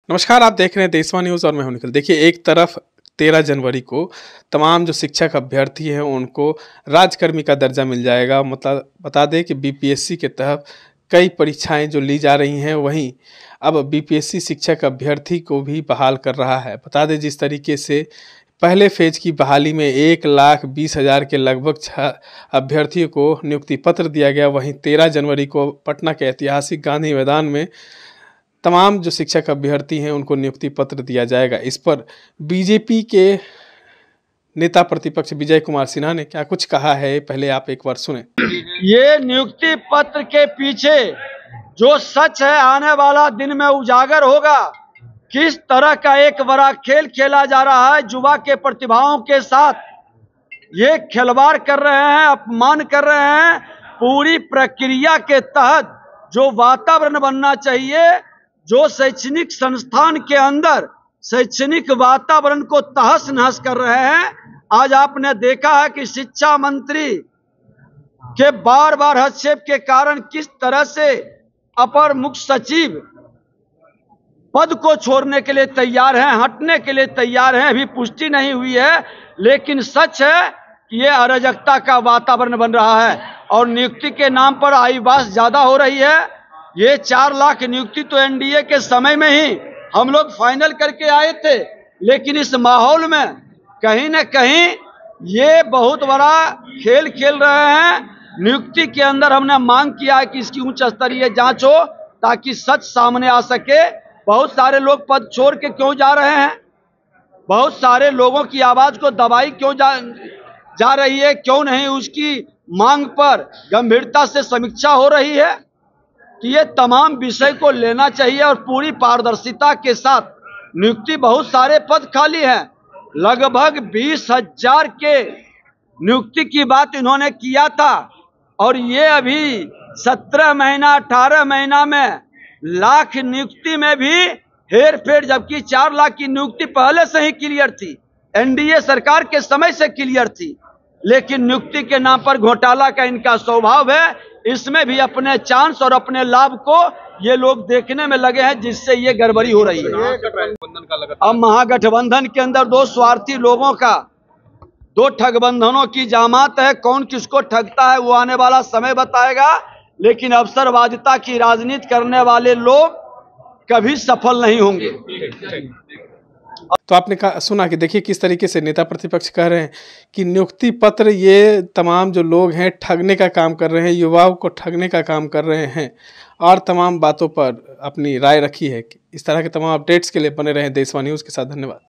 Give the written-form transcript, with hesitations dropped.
नमस्कार, आप देख रहे हैं देशवा न्यूज़ और मैं हूं निखिल। देखिए, एक तरफ 13 जनवरी को तमाम जो शिक्षक अभ्यर्थी हैं उनको राजकर्मी का दर्जा मिल जाएगा। मतलब बता दें कि बीपीएससी के तहत कई परीक्षाएं जो ली जा रही हैं, वहीं अब बीपीएससी शिक्षक अभ्यर्थी को भी बहाल कर रहा है। बता दें, जिस तरीके से पहले फेज की बहाली में 1,20,000 के लगभग 6 अभ्यर्थियों को नियुक्ति पत्र दिया गया, वहीं 13 जनवरी को पटना के ऐतिहासिक गांधी मैदान में तमाम जो शिक्षक अभ्यर्थी हैं उनको नियुक्ति पत्र दिया जाएगा। इस पर बीजेपी के नेता प्रतिपक्ष विजय कुमार सिन्हा ने क्या कुछ कहा है, पहले आप एक बार सुने। ये नियुक्ति पत्र के पीछे जो सच है आने वाला दिन में उजागर होगा। किस तरह का एक बड़ा खेल खेला जा रहा है, युवा के प्रतिभाओं के साथ ये खिलवाड़ कर रहे हैं, अपमान कर रहे हैं। पूरी प्रक्रिया के तहत जो वातावरण बनना चाहिए, जो शैक्षणिक संस्थान के अंदर शैक्षणिक वातावरण को तहस नहस कर रहे हैं। आज आपने देखा है कि शिक्षा मंत्री के बार बार हस्तक्षेप के कारण किस तरह से अपर मुख्य सचिव पद को छोड़ने के लिए तैयार हैं, हटने के लिए तैयार हैं। अभी पुष्टि नहीं हुई है, लेकिन सच है कि ये अराजकता का वातावरण बन रहा है और नियुक्ति के नाम पर आईवास ज्यादा हो रही है। ये 4 लाख नियुक्ति तो एनडीए के समय में ही हम लोग फाइनल करके आए थे, लेकिन इस माहौल में कहीं न कहीं ये बहुत बड़ा खेल खेल रहे हैं। नियुक्ति के अंदर हमने मांग किया है कि इसकी उच्च स्तरीय जांच हो ताकि सच सामने आ सके। बहुत सारे लोग पद छोड़ के क्यों जा रहे हैं, बहुत सारे लोगों की आवाज को दबाई क्यों जा रही है, क्यों नहीं उसकी मांग पर गंभीरता से समीक्षा हो रही है। कि ये तमाम विषय को लेना चाहिए और पूरी पारदर्शिता के साथ नियुक्ति। बहुत सारे पद खाली हैं, लगभग 20,000 के नियुक्ति की बात इन्होंने किया था और ये अभी 17 महीना 18 महीना में लाख नियुक्ति में भी हेर फेर, जबकि 4 लाख की नियुक्ति पहले से ही क्लियर थी, एनडीए सरकार के समय से क्लियर थी। लेकिन नियुक्ति के नाम पर घोटाला का इनका स्वभाव है। इसमें भी अपने चांस और अपने लाभ को ये लोग देखने में लगे हैं, जिससे ये गड़बड़ी हो रही है। अब महागठबंधन के अंदर 2 स्वार्थी लोगों का 2 ठगबंधनों की जामात है। कौन किसको ठगता है वो आने वाला समय बताएगा, लेकिन अवसरवादिता की राजनीति करने वाले लोग कभी सफल नहीं होंगे। तो आपने सुना कि देखिए किस तरीके से नेता प्रतिपक्ष कह रहे हैं कि नियुक्ति पत्र ये तमाम जो लोग हैं ठगने का काम कर रहे हैं, युवाओं को ठगने का काम कर रहे हैं और तमाम बातों पर अपनी राय रखी है। इस तरह के तमाम अपडेट्स के लिए बने रहें देशवा न्यूज़ के साथ। धन्यवाद।